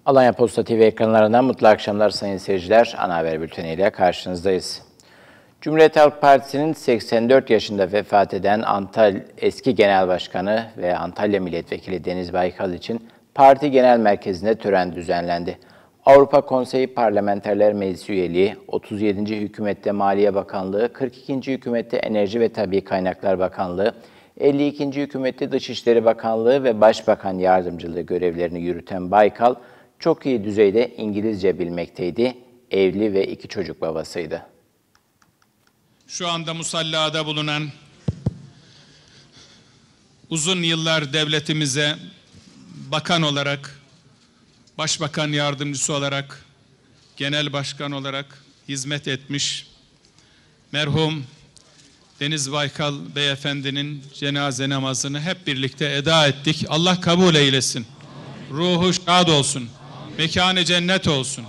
Alanya Posta TV ekranlarından mutlu akşamlar sayın seyirciler. Ana haber bülteniyle karşınızdayız. Cumhuriyet Halk Partisi'nin 84 yaşında vefat eden eski Genel Başkanı ve Antalya Milletvekili Deniz Baykal için parti genel merkezinde tören düzenlendi. Avrupa Konseyi Parlamenterler Meclisi üyeliği, 37. Hükümette Maliye Bakanlığı, 42. Hükümette Enerji ve Tabii Kaynaklar Bakanlığı, 52. Hükümette Dışişleri Bakanlığı ve Başbakan Yardımcılığı görevlerini yürüten Baykal, çok iyi düzeyde İngilizce bilmekteydi, evli ve 2 çocuk babasıydı. Şu anda musallada bulunan, uzun yıllar devletimize bakan olarak, başbakan yardımcısı olarak, genel başkan olarak hizmet etmiş merhum Deniz Baykal Beyefendinin cenaze namazını hep birlikte eda ettik. Allah kabul eylesin. Ruhu şad olsun. Mekanı cennet olsun.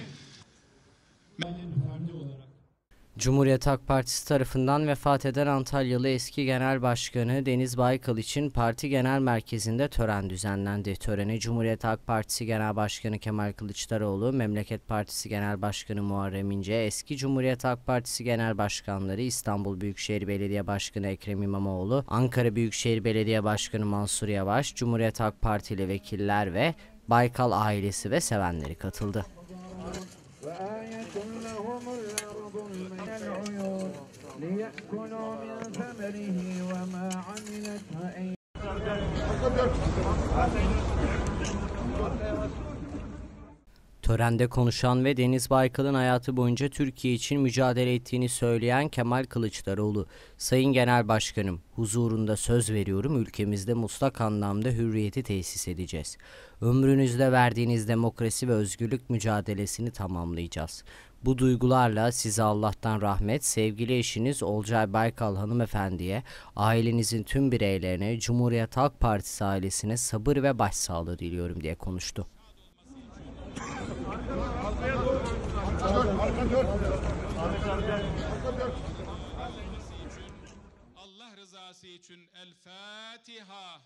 Cumhuriyet Halk Partisi tarafından vefat eden Antalyalı eski Genel Başkanı Deniz Baykal için parti genel merkezinde tören düzenlendi. Törene Cumhuriyet Halk Partisi Genel Başkanı Kemal Kılıçdaroğlu, Memleket Partisi Genel Başkanı Muharrem İnce, eski Cumhuriyet Halk Partisi Genel Başkanları İstanbul Büyükşehir Belediye Başkanı Ekrem İmamoğlu, Ankara Büyükşehir Belediye Başkanı Mansur Yavaş, Cumhuriyet Halk Partili vekiller ve Baykal ailesi ve sevenleri katıldı. Törende konuşan ve Deniz Baykal'ın hayatı boyunca Türkiye için mücadele ettiğini söyleyen Kemal Kılıçdaroğlu, "Sayın Genel Başkanım, huzurunda söz veriyorum, ülkemizde mutlak anlamda hürriyeti tesis edeceğiz. Ömrünüzde verdiğiniz demokrasi ve özgürlük mücadelesini tamamlayacağız. Bu duygularla size Allah'tan rahmet, sevgili eşiniz Olcay Baykal hanımefendiye, ailenizin tüm bireylerine, Cumhuriyet Halk Partisi ailesine sabır ve başsağlığı diliyorum" diye konuştu. Allah rızası için El Fatiha.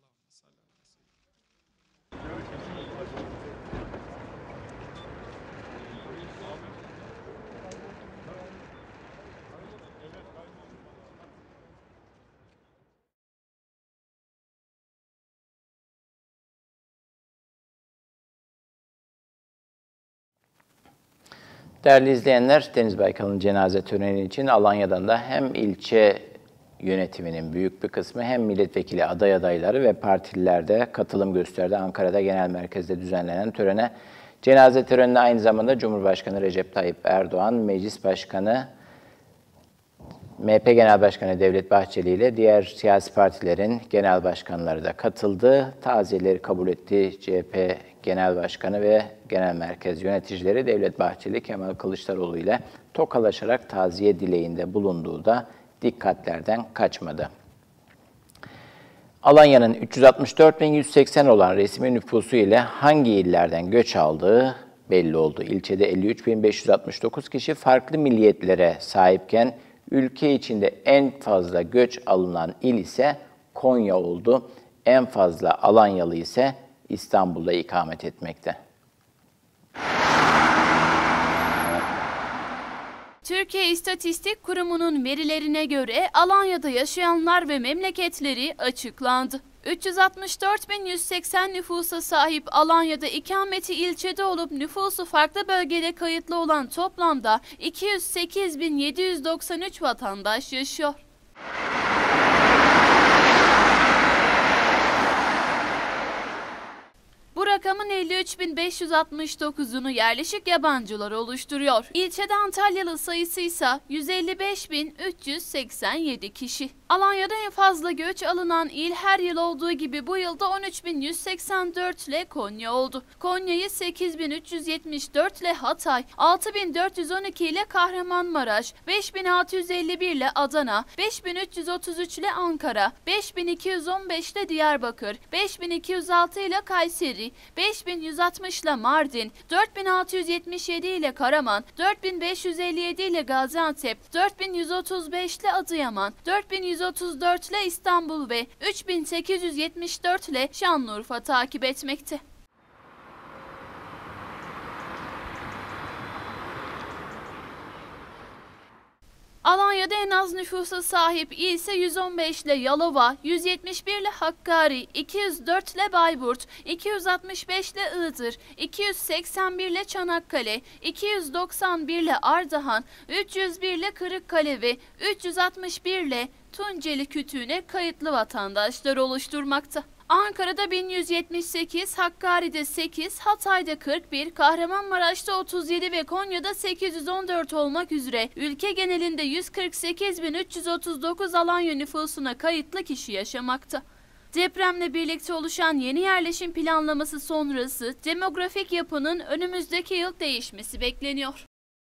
Değerli izleyenler, Deniz Baykal'ın cenaze töreni için Alanya'dan da hem ilçe yönetiminin büyük bir kısmı hem milletvekili adayları ve partililer de katılım gösterdi. Ankara'da genel merkezde düzenlenen törene, cenaze törenine aynı zamanda Cumhurbaşkanı Recep Tayyip Erdoğan, Meclis Başkanı, MHP Genel Başkanı Devlet Bahçeli ile diğer siyasi partilerin genel başkanları da katıldı. Taziyeleri kabul etti CHP Genel Başkanı ve Genel Merkez yöneticileri. Devlet Bahçeli, Kemal Kılıçdaroğlu ile tokalaşarak taziye dileğinde bulunduğu da dikkatlerden kaçmadı. Alanya'nın 364.180 olan resmi nüfusu ile hangi illerden göç aldığı belli oldu. İlçede 53.569 kişi farklı milliyetlere sahipken ülke içinde en fazla göç alınan il ise Konya oldu. En fazla Alanyalı ise İstanbul'da ikamet etmekte. Türkiye İstatistik Kurumu'nun verilerine göre Alanya'da yaşayanlar ve memleketleri açıklandı. 364.180 nüfusa sahip Alanya'da ikameti ilçede olup nüfusu farklı bölgede kayıtlı olan toplamda 208.793 vatandaş yaşıyor. Bu rakamın 53.569'unu yerleşik yabancılar oluşturuyor. İlçede Antalyalı sayısı ise 155.387 kişi. Alanya'da en fazla göç alınan il her yıl olduğu gibi bu yılda 13.184 ile Konya oldu. Konya'yı 8.374 ile Hatay, 6.412 ile Kahramanmaraş, 5.651 ile Adana, 5.333 ile Ankara, 5.215 ile Diyarbakır, 5.206 ile Kayseri, 5.160 ile Mardin, 4.677 ile Karaman, 4.557 ile Gaziantep, 4.135 ile Adıyaman, 4.134 ile İstanbul ve 3.874 ile Şanlıurfa takip etmekte. Alanya'da en az nüfusa sahip il ise 115 ile Yalova, 171 ile Hakkari, 204 ile Bayburt, 265 ile Iğdır, 281 ile Çanakkale, 291 ile Ardahan, 301 ile Kırıkkale ve 361 ile Tunceli Kütüğü'ne kayıtlı vatandaşlar oluşturmakta. Ankara'da 1178, Hakkari'de 8, Hatay'da 41, Kahramanmaraş'ta 37 ve Konya'da 814 olmak üzere ülke genelinde 148.339 Alanya nüfusuna kayıtlı kişi yaşamakta. Depremle birlikte oluşan yeni yerleşim planlaması sonrası demografik yapının önümüzdeki yıl değişmesi bekleniyor.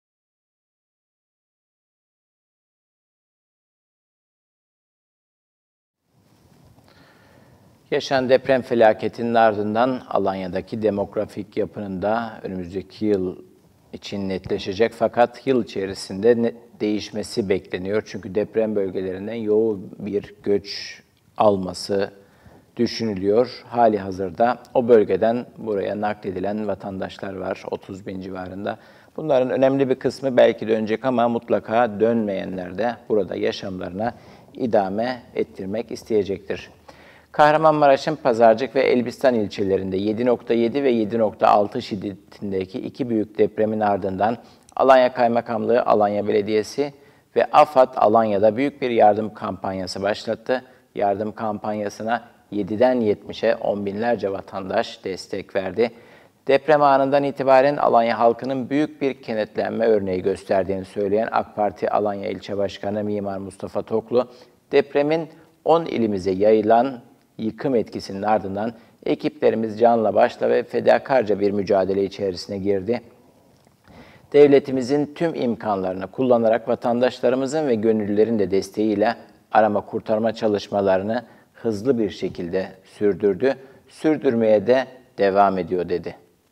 Yaşanan deprem felaketinin ardından Alanya'daki demografik yapının da önümüzdeki yıl için netleşecek, fakat yıl içerisinde değişmesi bekleniyor. Çünkü deprem bölgelerinden yoğun bir göç alması düşünülüyor. Hali hazırda o bölgeden buraya nakledilen vatandaşlar var, 30 bin civarında. Bunların önemli bir kısmı belki dönecek ama mutlaka dönmeyenler de burada yaşamlarına idame ettirmek isteyecektir. Kahramanmaraş'ın Pazarcık ve Elbistan ilçelerinde 7.7 ve 7.6 şiddetindeki iki büyük depremin ardından Alanya Kaymakamlığı, Alanya Belediyesi ve AFAD Alanya'da büyük bir yardım kampanyası başlattı. Yardım kampanyasına 7'den 70'e on binlerce vatandaş destek verdi. Deprem anından itibaren Alanya halkının büyük bir kenetlenme örneği gösterdiğini söyleyen AK Parti Alanya İlçe Başkanı Mimar Mustafa Toklu, depremin 10 ilimize yayılan yıkım etkisinin ardından ekiplerimiz canla başla ve fedakarca bir mücadele içerisine girdi. Devletimizin tüm imkanlarını kullanarak vatandaşlarımızın ve gönüllülerin de desteğiyle arama kurtarma çalışmalarını hızlı bir şekilde sürdürdü, sürdürmeye de devam ediyor dedi.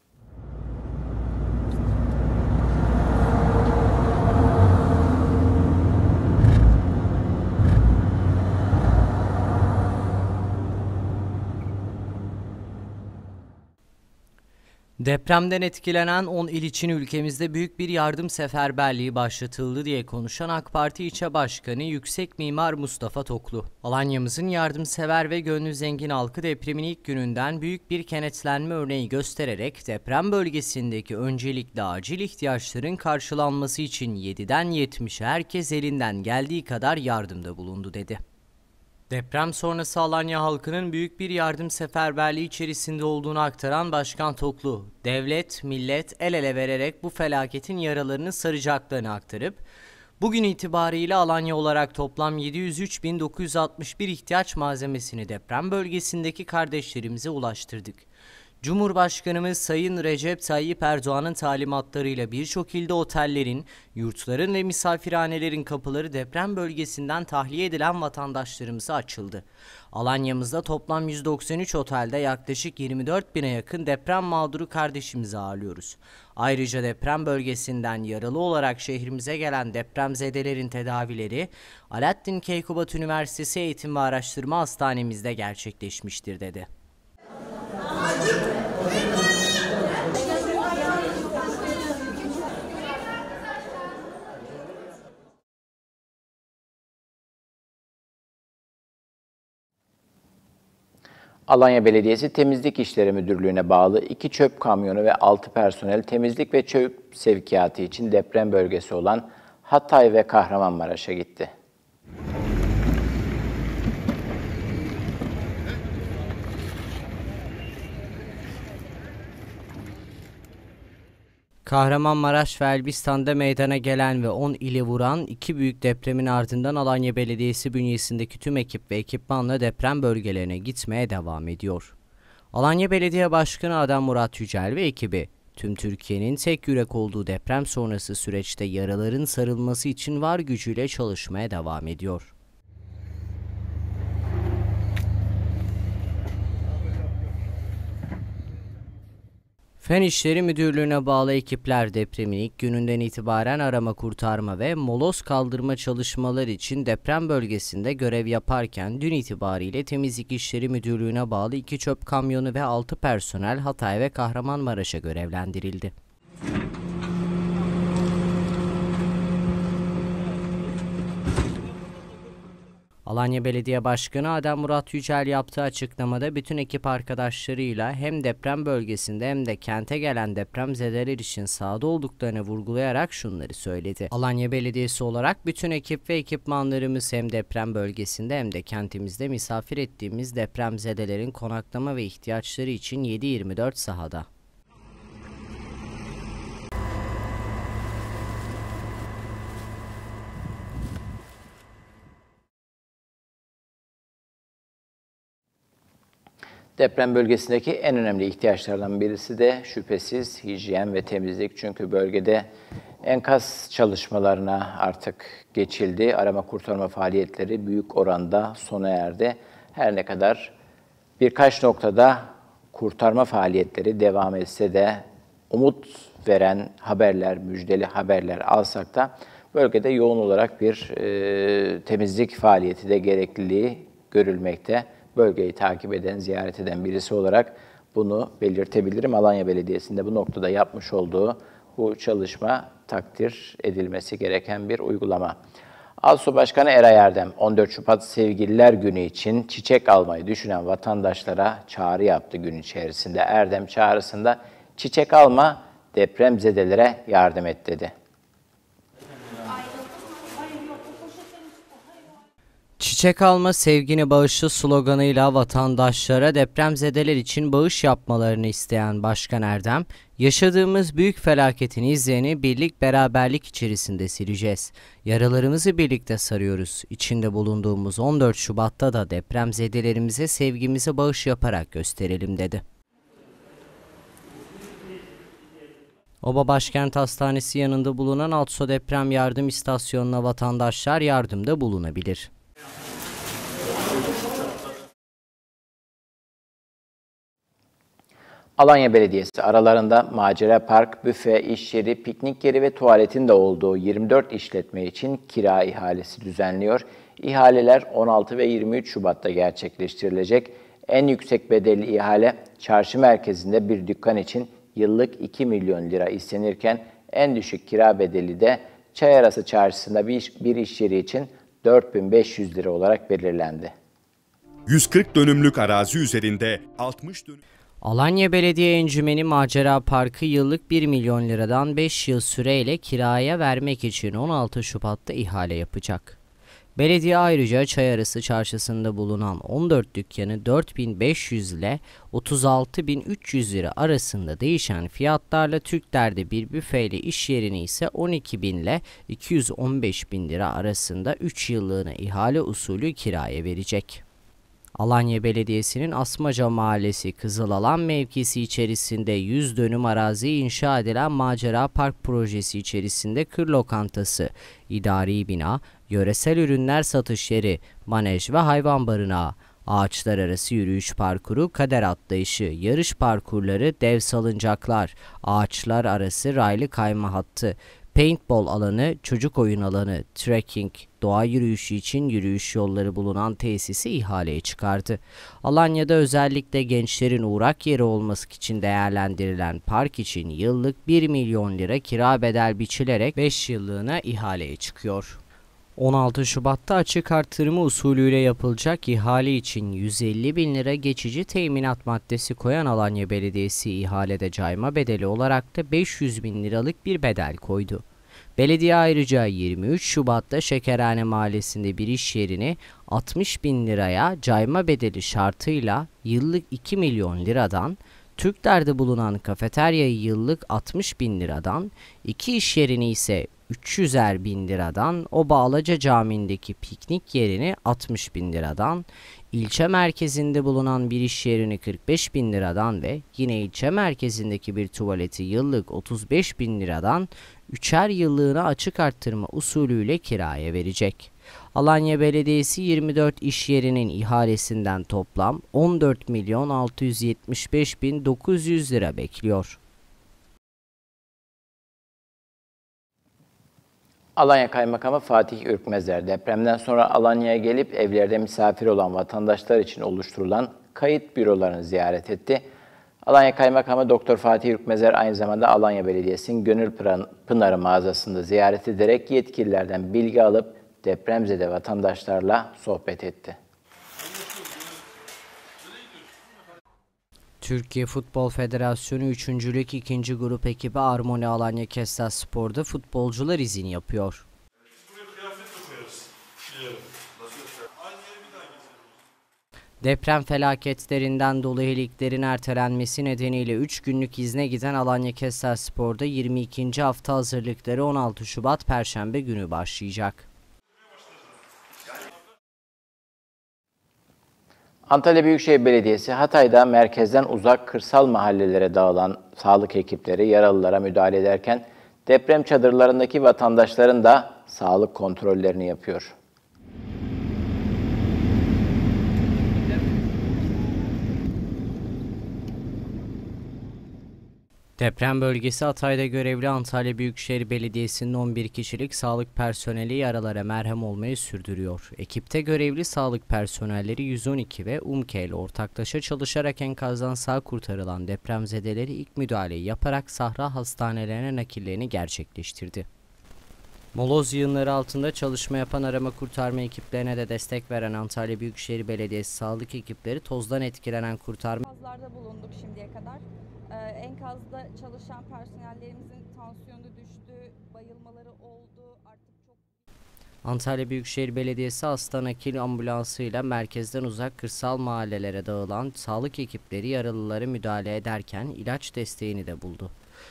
Depremden etkilenen 10 il için ülkemizde büyük bir yardım seferberliği başlatıldı diye konuşan AK Parti İlçe Başkanı Yüksek Mimar Mustafa Toklu, Alanya'mızın yardımsever ve gönlü zengin halkı depremin ilk gününden büyük bir kenetlenme örneği göstererek deprem bölgesindeki öncelikli acil ihtiyaçların karşılanması için 7'den 70'e herkes elinden geldiği kadar yardımda bulundu dedi. Deprem sonrası Alanya halkının büyük bir yardım seferberliği içerisinde olduğunu aktaran Başkan Toklu, devlet, millet el ele vererek bu felaketin yaralarını saracaklarını aktarıp, bugün itibariyle Alanya olarak toplam 703.961 ihtiyaç malzemesini deprem bölgesindeki kardeşlerimize ulaştırdık. Cumhurbaşkanımız Sayın Recep Tayyip Erdoğan'ın talimatlarıyla birçok ilde otellerin, yurtların ve misafirhanelerin kapıları deprem bölgesinden tahliye edilen vatandaşlarımıza açıldı. Alanya'mızda toplam 193 otelde yaklaşık 24.000'e yakın deprem mağduru kardeşimizi ağırlıyoruz. Ayrıca deprem bölgesinden yaralı olarak şehrimize gelen depremzedelerin tedavileri Alaaddin Keykubat Üniversitesi Eğitim ve Araştırma Hastanemizde gerçekleşmiştir dedi. Alanya Belediyesi Temizlik İşleri Müdürlüğü'ne bağlı 2 çöp kamyonu ve 6 personel temizlik ve çöp sevkiyatı için deprem bölgesi olan Hatay ve Kahramanmaraş'a gitti. Kahramanmaraş ve Elbistan'da meydana gelen ve 10 ili vuran iki büyük depremin ardından Alanya Belediyesi bünyesindeki tüm ekip ve ekipmanla deprem bölgelerine gitmeye devam ediyor. Alanya Belediye Başkanı Adem Murat Yücel ve ekibi, tüm Türkiye'nin tek yürek olduğu deprem sonrası süreçte yaraların sarılması için var gücüyle çalışmaya devam ediyor. Fen İşleri Müdürlüğü'ne bağlı ekipler depremin ilk gününden itibaren arama kurtarma ve moloz kaldırma çalışmaları için deprem bölgesinde görev yaparken dün itibariyle Temizlik İşleri Müdürlüğü'ne bağlı 2 çöp kamyonu ve 6 personel Hatay ve Kahramanmaraş'a görevlendirildi. Alanya Belediye Başkanı Adem Murat Yücel yaptığı açıklamada bütün ekip arkadaşlarıyla hem deprem bölgesinde hem de kente gelen depremzedeler için sahada olduklarını vurgulayarak şunları söyledi. Alanya Belediyesi olarak bütün ekip ve ekipmanlarımız hem deprem bölgesinde hem de kentimizde misafir ettiğimiz depremzedelerin konaklama ve ihtiyaçları için 7/24 sahada. Deprem bölgesindeki en önemli ihtiyaçlardan birisi de şüphesiz hijyen ve temizlik. Çünkü bölgede enkaz çalışmalarına artık geçildi. Arama kurtarma faaliyetleri büyük oranda sona erdi. Her ne kadar birkaç noktada kurtarma faaliyetleri devam etse de umut veren haberler, müjdeli haberler alsak da bölgede yoğun olarak bir temizlik faaliyeti de gerekliliği görülmekte. Bölgeyi takip eden, ziyaret eden birisi olarak bunu belirtebilirim. Alanya Belediyesi'nde bu noktada yapmış olduğu bu çalışma takdir edilmesi gereken bir uygulama. ALSO Başkanı Eray Erdem, 14 Şubat Sevgililer Günü için çiçek almayı düşünen vatandaşlara çağrı yaptı gün içerisinde. Erdem çağrısında çiçek alma, depremzedelere yardım et dedi. Çiçek alma sevgini bağışlı sloganıyla vatandaşlara depremzedeler için bağış yapmalarını isteyen Başkan Erdem, yaşadığımız büyük felaketin izlerini birlik beraberlik içerisinde sileceğiz. Yaralarımızı birlikte sarıyoruz. İçinde bulunduğumuz 14 Şubat'ta da depremzedelerimize sevgimizi bağış yaparak gösterelim dedi. Oba Başkent Hastanesi yanında bulunan ALSO Deprem Yardım İstasyonu'na vatandaşlar yardımda bulunabilir. Alanya Belediyesi aralarında macera park, büfe, iş yeri, piknik yeri ve tuvaletin de olduğu 24 işletme için kira ihalesi düzenliyor. İhaleler 16 ve 23 Şubat'ta gerçekleştirilecek. En yüksek bedelli ihale çarşı merkezinde bir dükkan için yıllık 2 milyon lira istenirken en düşük kira bedeli de Çayarası Çarşısı'nda bir iş yeri için 4.500 lira olarak belirlendi. 140 dönümlük arazi üzerinde 60 dönüm... Alanya Belediye Encümeni Macera Parkı yıllık 1 milyon liradan 5 yıl süreyle kiraya vermek için 16 Şubat'ta ihale yapacak. Belediye ayrıca Çayarası Çarşısı'nda bulunan 14 dükkanı 4.500 ile 36.300 lira arasında değişen fiyatlarla Türkler'de bir büfeyle iş yerini ise 12.000 ile 215.000 lira arasında 3 yıllığına ihale usulü kiraya verecek. Alanya Belediyesi'nin Asmaca Mahallesi Kızılalan mevkisi içerisinde 100 dönüm arazi inşa edilen Macera Park projesi içerisinde kır lokantası, idari bina, yöresel ürünler satış yeri, manej ve hayvan barınağı, ağaçlar arası yürüyüş parkuru, kader atlayışı, yarış parkurları, dev salıncaklar, ağaçlar arası raylı kayma hattı, paintball alanı, çocuk oyun alanı, trekking, doğa yürüyüşü için yürüyüş yolları bulunan tesisi ihaleye çıkardı. Alanya'da özellikle gençlerin uğrak yeri olması için değerlendirilen park için yıllık 1 milyon lira kira bedel biçilerek 5 yıllığına ihaleye çıkıyor. 16 Şubat'ta açık artırma usulüyle yapılacak ihale için 150.000 lira geçici teminat maddesi koyan Alanya Belediyesi ihalede cayma bedeli olarak da 500.000 liralık bir bedel koydu. Belediye ayrıca 23 Şubat'ta Şekerhane Mahallesi'nde bir iş yerini 60.000 liraya cayma bedeli şartıyla yıllık 2 milyon liradan, Türkler'de bulunan kafeteryayı yıllık 60.000 liradan, iki iş yerini ise 300.000 liradan, Oba Alaca Camii'ndeki piknik yerini 60.000 liradan, ilçe merkezinde bulunan bir iş yerini 45.000 liradan ve yine ilçe merkezindeki bir tuvaleti yıllık 35.000 liradan 3'er yıllığına açık arttırma usulüyle kiraya verecek. Alanya Belediyesi 24 iş yerinin ihalesinden toplam 14.675.900 lira bekliyor. Alanya Kaymakamı Fatih Ürkmezer, depremden sonra Alanya'ya gelip evlerde misafir olan vatandaşlar için oluşturulan kayıt bürolarını ziyaret etti. Alanya Kaymakamı Dr. Fatih Ürkmezer aynı zamanda Alanya Belediyesi'nin Gönül Pınarı mağazasında ziyaret ederek yetkililerden bilgi alıp depremzede vatandaşlarla sohbet etti. Türkiye Futbol Federasyonu 3. Lig 2. Grup ekibi Armoni Alanya Kestelspor'da futbolcular izin yapıyor. Deprem felaketlerinden dolayı liglerin ertelenmesi nedeniyle 3 günlük izne giden Alanya Kestelspor'da 22. hafta hazırlıkları 16 Şubat Perşembe günü başlayacak. Antalya Büyükşehir Belediyesi Hatay'da merkezden uzak kırsal mahallelere dağılan sağlık ekipleri yaralılara müdahale ederken deprem çadırlarındaki vatandaşların da sağlık kontrollerini yapıyor. Deprem bölgesi Hatay'da görevli Antalya Büyükşehir Belediyesi'nin 11 kişilik sağlık personeli yaralara merhem olmayı sürdürüyor. Ekipte görevli sağlık personelleri 112 ve UMKE ile ortaklaşa çalışarak enkazdan sağ kurtarılan depremzedeleri ilk müdahaleyi yaparak Sahra hastanelerine nakillerini gerçekleştirdi. Moloz yığınları altında çalışma yapan arama kurtarma ekiplerine de destek veren Antalya Büyükşehir Belediyesi sağlık ekipleri tozdan etkilenen kurtarma Enkazlarda bulunduk şimdiye kadar. Enkazda çalışan personellerimizin tansiyonu düştü, bayılmaları oldu. Artık çok... Antalya Büyükşehir Belediyesi hasta nakil ambulansıyla merkezden uzak kırsal mahallelere dağılan sağlık ekipleri yaralılara müdahale ederken ilaç desteğini de buldu.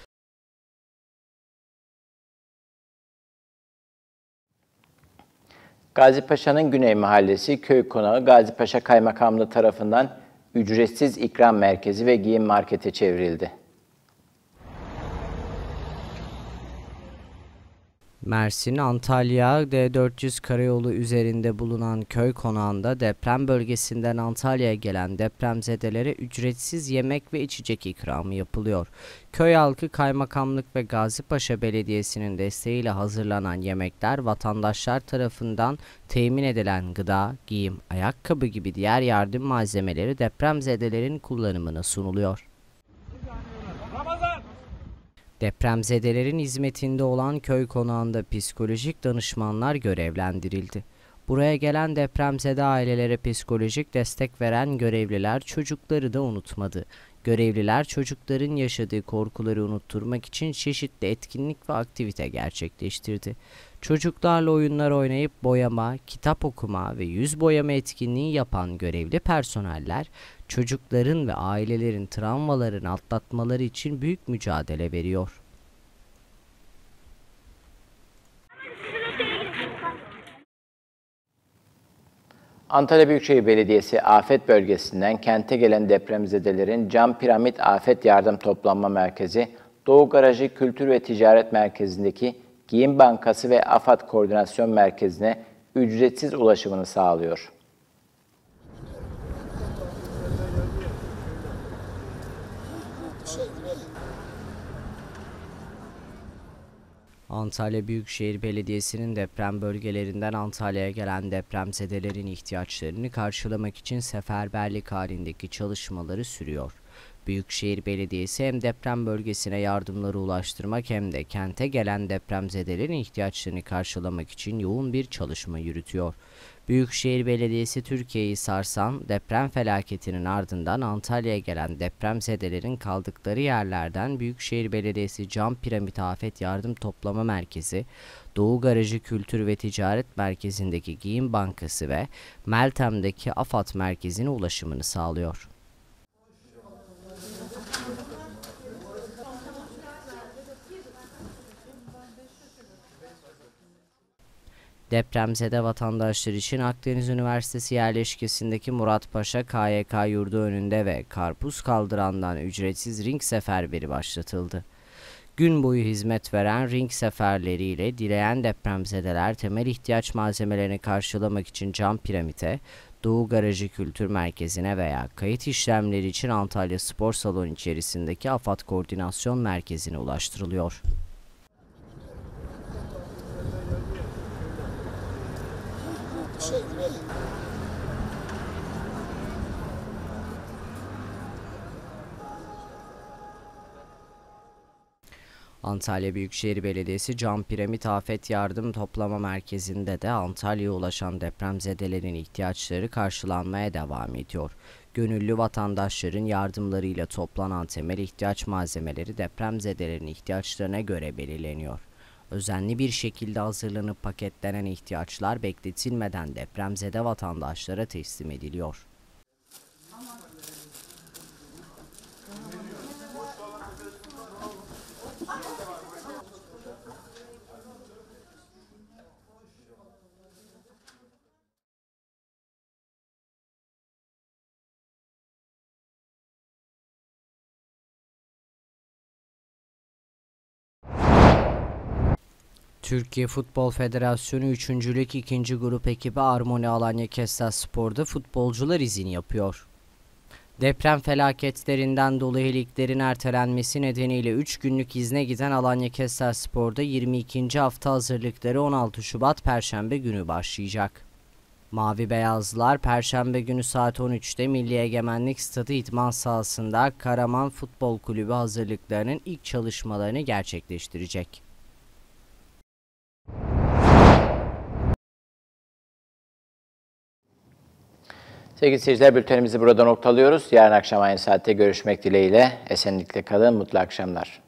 Gazipaşa'nın Güney Mahallesi Köy Konağı Gazipaşa Kaymakamlığı tarafından ücretsiz ikram merkezi ve giyim markete çevrildi. Mersin, Antalya D400 karayolu üzerinde bulunan köy konağında deprem bölgesinden Antalya'ya gelen depremzedelere ücretsiz yemek ve içecek ikramı yapılıyor. Köy halkı, kaymakamlık ve Gazipaşa Belediyesi'nin desteğiyle hazırlanan yemekler vatandaşlar tarafından temin edilen gıda, giyim, ayakkabı gibi diğer yardım malzemeleri depremzedelerin kullanımına sunuluyor. Depremzedelerin hizmetinde olan köy konağında psikolojik danışmanlar görevlendirildi. Buraya gelen depremzede ailelere psikolojik destek veren görevliler çocukları da unutmadı. Görevliler çocukların yaşadığı korkuları unutturmak için çeşitli etkinlik ve aktivite gerçekleştirdi. Çocuklarla oyunlar oynayıp boyama, kitap okuma ve yüz boyama etkinliği yapan görevli personeller, çocukların ve ailelerin travmalarını atlatmaları için büyük mücadele veriyor. Antalya Büyükşehir Belediyesi afet bölgesinden kente gelen depremzedelerin Cam Piramit Afet Yardım Toplanma Merkezi, Doğu Garajı Kültür ve Ticaret Merkezi'ndeki Giyim Bankası ve AFAD Koordinasyon Merkezi'ne ücretsiz ulaşımını sağlıyor. Antalya Büyükşehir Belediyesi'nin deprem bölgelerinden Antalya'ya gelen depremzedelerin ihtiyaçlarını karşılamak için seferberlik halindeki çalışmaları sürüyor. Büyükşehir Belediyesi hem deprem bölgesine yardımları ulaştırmak hem de kente gelen depremzedelerin ihtiyaçlarını karşılamak için yoğun bir çalışma yürütüyor. Büyükşehir Belediyesi Türkiye'yi sarsan deprem felaketinin ardından Antalya'ya gelen depremzedelerin kaldıkları yerlerden Büyükşehir Belediyesi Cam Piramit Afet Yardım Toplama Merkezi, Doğu Garajı Kültür ve Ticaret Merkezi'ndeki Giyim Bankası ve Meltem'deki AFAD Merkezi'ne ulaşımını sağlıyor. Depremzede vatandaşlar için Akdeniz Üniversitesi yerleşkesindeki Muratpaşa KYK yurdu önünde ve Karpuz Kaldıran'dan ücretsiz ring seferberi başlatıldı. Gün boyu hizmet veren ring seferleriyle dileyen depremzedeler temel ihtiyaç malzemelerini karşılamak için Cam Piramit'e, Doğu Garajı Kültür Merkezi'ne veya kayıt işlemleri için Antalya Spor Salonu içerisindeki AFAD Koordinasyon Merkezi'ne ulaştırılıyor. Antalya Büyükşehir Belediyesi Cam Piramit Afet Yardım Toplama Merkezi'nde de Antalya'ya ulaşan depremzedelerin ihtiyaçları karşılanmaya devam ediyor. Gönüllü vatandaşların yardımlarıyla toplanan temel ihtiyaç malzemeleri depremzedelerin ihtiyaçlarına göre belirleniyor. Özenli bir şekilde hazırlanıp paketlenen ihtiyaçlar bekletilmeden depremzede vatandaşlara teslim ediliyor. Türkiye Futbol Federasyonu 3. Lig 2. Grup ekibi Armoni Alanya Kestelspor'da futbolcular izin yapıyor. Deprem felaketlerinden dolayı liglerin ertelenmesi nedeniyle 3 günlük izne giden Alanya Kestelspor'da 22. hafta hazırlıkları 16 Şubat Perşembe günü başlayacak. Mavi Beyazlılar Perşembe günü saat 13'te Milli Egemenlik Stadı İdman sahasında Karaman Futbol Kulübü hazırlıklarının ilk çalışmalarını gerçekleştirecek. Sevgili seyirciler, bültenimizi burada noktalıyoruz. Yarın akşam aynı saatte görüşmek dileğiyle. Esenlikle kalın, mutlu akşamlar.